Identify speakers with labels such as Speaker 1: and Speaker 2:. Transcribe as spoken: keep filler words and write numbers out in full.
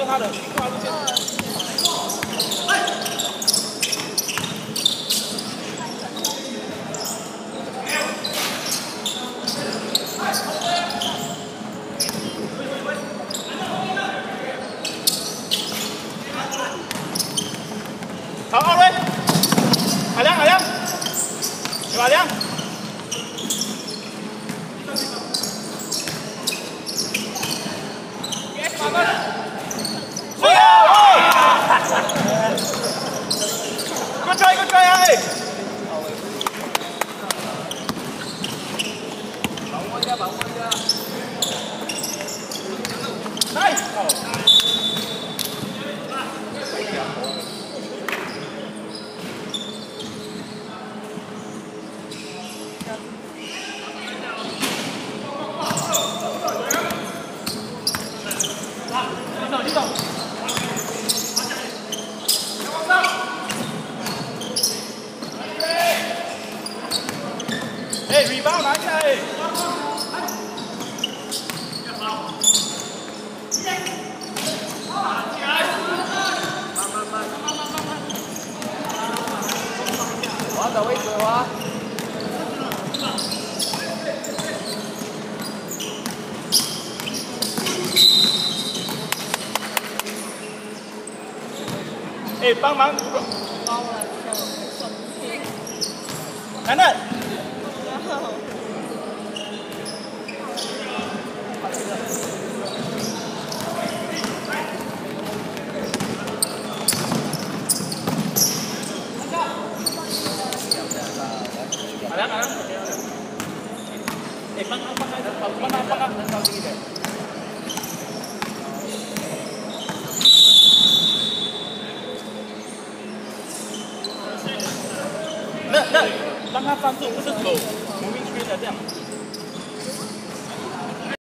Speaker 1: 他的，挂路线。好，二位，海亮，海亮，海亮。 Good try, good try, hey! 把握一下，把握一下。Nice! 你走，你走。 哎 ，rebound 拿下哎！慢慢慢，滑走位置滑。哎，帮忙！楠楠。 好了好了，哎，帮他帮他帮他帮他能高兴一点。那那让他放住，不是走 moving screen 的这样。